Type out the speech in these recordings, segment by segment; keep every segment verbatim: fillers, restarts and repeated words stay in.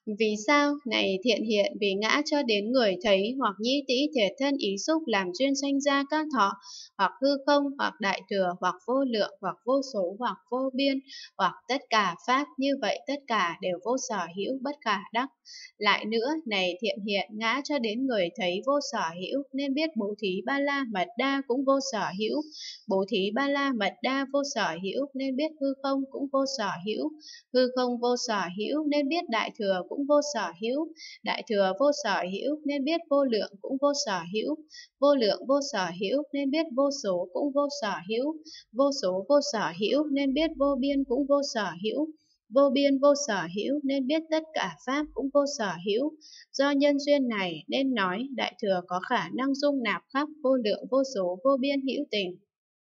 Vì sao? Này thiện hiện, vì ngã cho đến người thấy, hoặc nhĩ tĩ thể thân ý xúc làm duyên sanh ra các thọ, hoặc hư không, hoặc đại thừa, hoặc vô lượng, hoặc vô số, hoặc vô biên, hoặc tất cả pháp, như vậy tất cả đều vô sở hữu bất khả đắc. Lại nữa, này thiện hiện, ngã cho đến người thấy vô sở hữu, nên biết bố thí ba la mật đa cũng vô sở hữu. Bố thí ba la mật đa vô sở hữu, nên biết hư không cũng vô sở hữu. Hư không vô sở hữu, nên biết đại thừa cũng vô sở hữu. Đại thừa vô sở hữu, nên biết vô lượng cũng vô sở hữu. Vô lượng vô sở hữu, nên biết vô số cũng vô sở hữu. Vô số vô sở hữu, nên biết vô biên cũng vô sở hữu. Vô biên vô sở hữu, nên biết tất cả pháp cũng vô sở hữu. Do nhân duyên này nên nói đại thừa có khả năng dung nạp khắp vô lượng vô số vô biên hữu tình.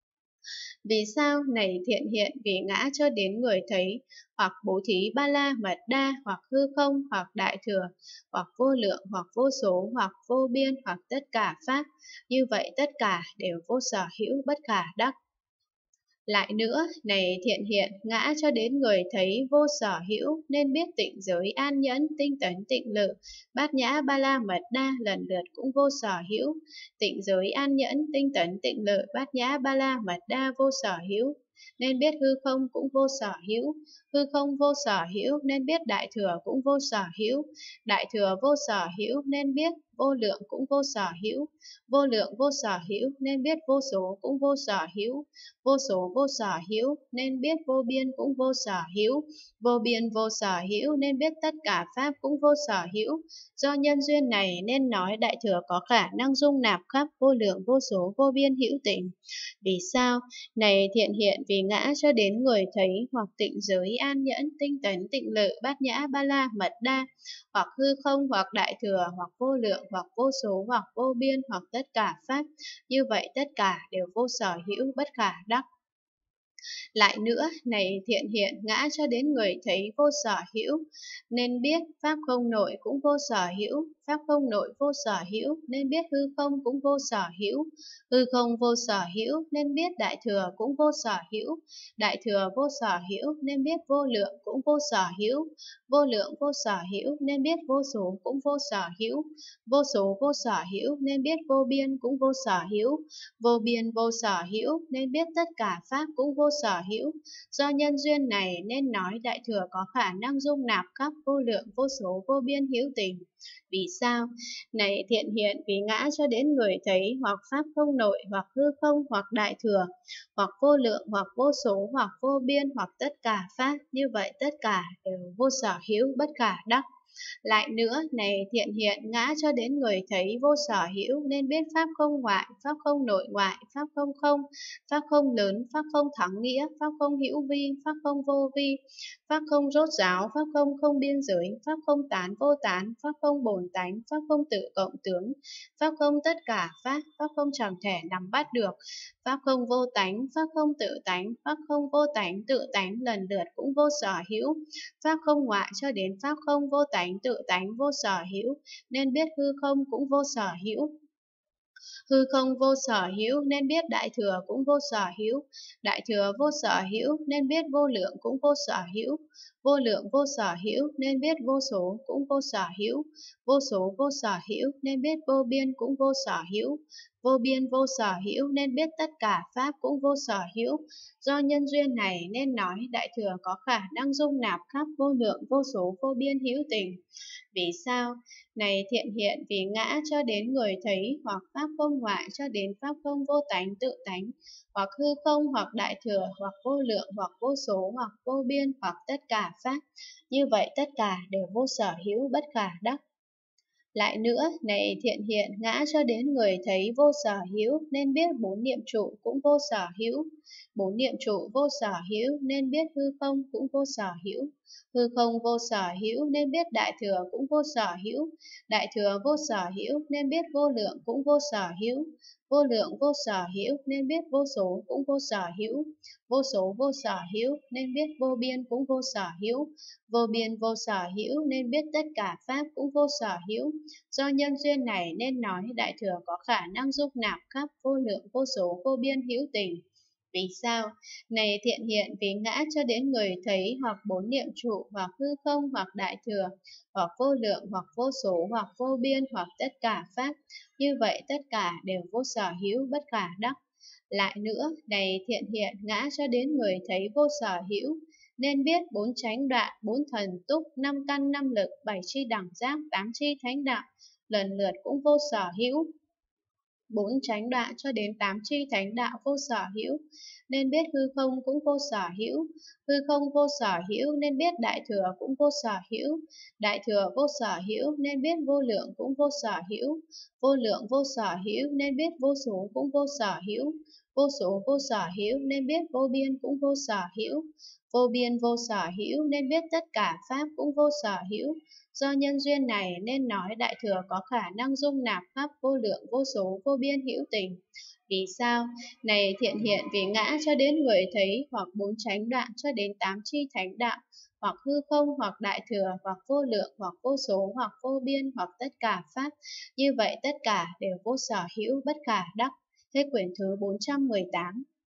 Vì sao? Này thiện hiện, vì ngã cho đến người thấy, hoặc bố thí ba la mật đa, hoặc hư không, hoặc đại thừa, hoặc vô lượng, hoặc vô số, hoặc vô biên, hoặc tất cả pháp, như vậy tất cả đều vô sở hữu bất khả đắc. Lại nữa, này thiện hiện, ngã cho đến người thấy vô sở hữu, nên biết tịnh giới an nhẫn, tinh tấn tịnh lự, bát nhã ba la mật đa lần lượt cũng vô sở hữu. Tịnh giới an nhẫn, tinh tấn tịnh lự, bát nhã ba la mật đa vô sở hữu, nên biết hư không cũng vô sở hữu. Hư không vô sở hữu, nên biết đại thừa cũng vô sở hữu. Đại thừa vô sở hữu, nên biết vô lượng cũng vô sở hữu. Vô lượng vô sở hữu, nên biết vô số cũng vô sở hữu. Vô số vô sở hữu, nên biết vô biên cũng vô sở hữu. Vô biên vô sở hữu, nên biết tất cả pháp cũng vô sở hữu. Do nhân duyên này nên nói đại thừa có khả năng dung nạp khắp vô lượng vô số vô biên hữu tình. Vì sao? Này thiện hiện, vì ngã cho đến người thấy, hoặc tịnh giới an nhẫn, tinh tấn tịnh lự, bát nhã ba la mật đa, hoặc hư không, hoặc đại thừa, hoặc vô lượng, hoặc vô số, hoặc vô biên, hoặc tất cả pháp, như vậy tất cả đều vô sở hữu bất khả đắc. Lại nữa, này thiện hiện, ngã cho đến người thấy vô sở hữu, nên biết pháp không nội cũng vô sở hữu. Pháp không nội vô sở hữu, nên biết hư không cũng vô sở hữu. Hư không vô sở hữu, nên biết đại thừa cũng vô sở hữu. Đại thừa vô sở hữu, nên biết vô lượng cũng vô sở hữu. Vô lượng vô sở hữu, nên biết vô số cũng vô sở hữu. Vô số vô sở hữu, nên biết vô biên cũng vô sở hữu. Vô biên vô sở hữu, nên biết tất cả pháp cũng vô sở hữu. Do nhân duyên này nên nói đại thừa có khả năng dung nạp khắp vô lượng vô số vô biên hữu tình. Vì sao? Này thiện hiện, vì ngã cho đến người thấy, hoặc pháp không nội, hoặc hư không, hoặc đại thừa, hoặc vô lượng, hoặc vô số, hoặc vô biên, hoặc tất cả pháp, như vậy tất cả đều vô sở hữu bất khả đắc. Lại nữa, này thiện hiện, ngã cho đến người thấy vô sở hữu, nên biết pháp không ngoại, pháp không nội ngoại, pháp không không, pháp không lớn, pháp không thắng nghĩa, pháp không hữu vi, pháp không vô vi, pháp không rốt ráo, pháp không không biên giới, pháp không tán vô tán, pháp không bổn tánh, pháp không tự cộng tướng, pháp không tất cả pháp, pháp không chẳng thể nắm bắt được, pháp không vô tánh, pháp không tự tánh, pháp không vô tánh tự tánh lần lượt cũng vô sở hữu. Pháp không ngoại cho đến pháp không vô tánh tự tánh vô sở hữu, nên biết hư không cũng vô sở hữu. Hư không vô sở hữu, nên biết đại thừa cũng vô sở hữu. Đại thừa vô sở hữu, nên biết vô lượng cũng vô sở hữu. Vô lượng vô sở hữu, nên biết vô số cũng vô sở hữu. Vô số vô sở hữu, nên biết vô biên cũng vô sở hữu. Vô biên vô sở hữu, nên biết tất cả pháp cũng vô sở hữu. Do nhân duyên này nên nói đại thừa có khả năng dung nạp khắp vô lượng vô số vô biên hữu tình. Vì sao? Này thiện hiện, vì ngã cho đến người thấy, hoặc pháp không ngoại cho đến pháp không vô tánh tự tánh, hoặc hư không, hoặc đại thừa, hoặc vô lượng, hoặc vô số, hoặc vô biên, hoặc tất cả pháp, như vậy tất cả đều vô sở hữu bất khả đắc. Lại nữa, này thiện hiện, ngã cho đến người thấy vô sở hữu, nên biết bốn niệm trụ cũng vô sở hữu. Bốn niệm trụ vô sở hữu, nên biết hư không cũng vô sở hữu. Hư không vô sở hữu, nên biết đại thừa cũng vô sở hữu. Đại thừa vô sở hữu, nên biết vô lượng cũng vô sở hữu. Vô lượng vô sở hữu, nên biết vô số cũng vô sở hữu. Vô số vô sở hữu, nên biết vô biên cũng vô sở hữu. Vô biên vô sở hữu, nên biết tất cả pháp cũng vô sở hữu. Do nhân duyên này nên nói đại thừa có khả năng dung nạp khắp vô lượng vô số vô biên hữu tình. Vì sao? Này thiện hiện vì ngã cho đến người thấy hoặc bốn niệm trụ hoặc hư không hoặc đại thừa hoặc vô lượng hoặc vô số hoặc vô biên hoặc tất cả pháp. Như vậy tất cả đều vô sở hữu bất khả đắc. Lại nữa, này thiện hiện ngã cho đến người thấy vô sở hữu, nên biết bốn chánh đoạn, bốn thần túc, năm căn năm lực, bảy chi đẳng giác, tám chi thánh đạo, lần lượt cũng vô sở hữu. Bốn chánh đoạn cho đến tám chi thánh đạo vô sở hữu, nên biết hư không cũng vô sở hữu. Hư không vô sở hữu nên biết đại thừa cũng vô sở hữu. Đại thừa vô sở hữu nên biết vô lượng cũng vô sở hữu. Vô lượng vô sở hữu nên biết vô số cũng vô sở hữu. Vô số vô sở hữu nên biết vô biên cũng vô sở hữu. Vô biên vô sở hữu nên biết tất cả pháp cũng vô sở hữu. Do nhân duyên này nên nói đại thừa có khả năng dung nạp khắp vô lượng vô số vô biên hữu tình. Vì sao? Này thiện hiện vì ngã cho đến người thấy hoặc bốn chánh đoạn cho đến tám chi thánh đạo, hoặc hư không hoặc đại thừa hoặc vô lượng hoặc vô số hoặc vô biên hoặc tất cả pháp. Như vậy tất cả đều vô sở hữu bất khả đắc. Hết quyển thứ bốn trăm mười tám.